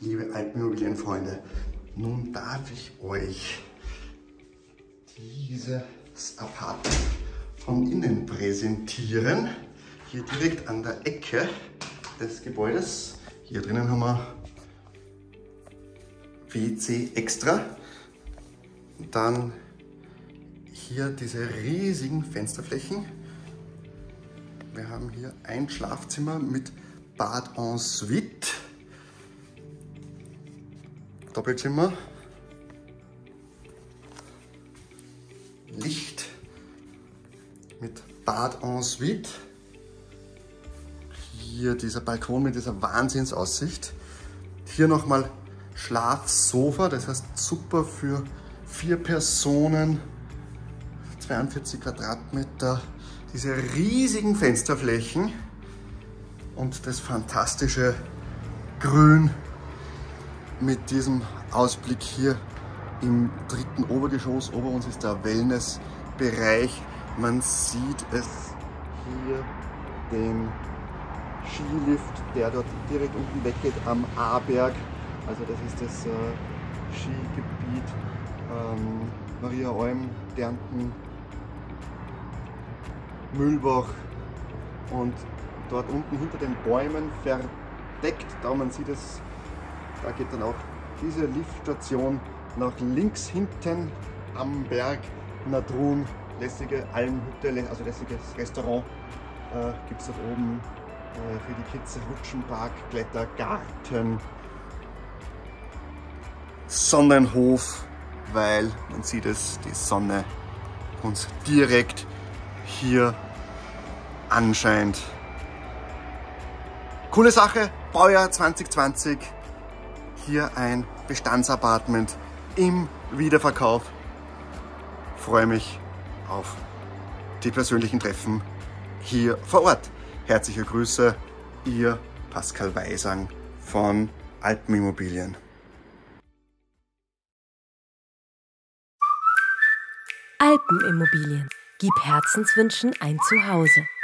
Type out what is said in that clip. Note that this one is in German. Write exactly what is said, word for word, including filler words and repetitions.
Liebe Alpenimmobilienfreunde, nun darf ich euch dieses Apartment von innen präsentieren. Hier direkt an der Ecke des Gebäudes. Hier drinnen haben wir W C extra. Dann hier diese riesigen Fensterflächen. Wir haben hier ein Schlafzimmer mit Bad en Suite. Doppelzimmer. Licht mit Bad en Suite. Hier dieser Balkon mit dieser Wahnsinnsaussicht. Hier nochmal Schlafsofa, das heißt super für vier Personen. zweiundvierzig Quadratmeter. Diese riesigen Fensterflächen und das fantastische Grün mit diesem Ausblick hier im dritten Obergeschoss. Ober uns ist der Wellnessbereich. Man sieht es hier, den Skilift, der dort direkt unten weggeht am Aberg. Also das ist das äh, Skigebiet ähm, Mariaalm, Kärnten, Mühlbach und dort unten hinter den Bäumen verdeckt, da man sieht es, da geht dann auch diese Liftstation nach links hinten am Berg Nadrun, lässige Almhütte, also lässiges Restaurant äh, gibt es dort oben äh, für die Kids, Rutschenpark, Klettergarten, Sonnenhof, weil man sieht es, die Sonne uns direkt hier anscheint. Coole Sache, Baujahr zwanzig zwanzig. Hier ein Bestandsapartment im Wiederverkauf. Freue mich auf die persönlichen Treffen hier vor Ort. Herzliche Grüße, Ihr Pascal Weisang von Alpenimmobilien. Alpenimmobilien. Gib Herzenswünschen ein Zuhause.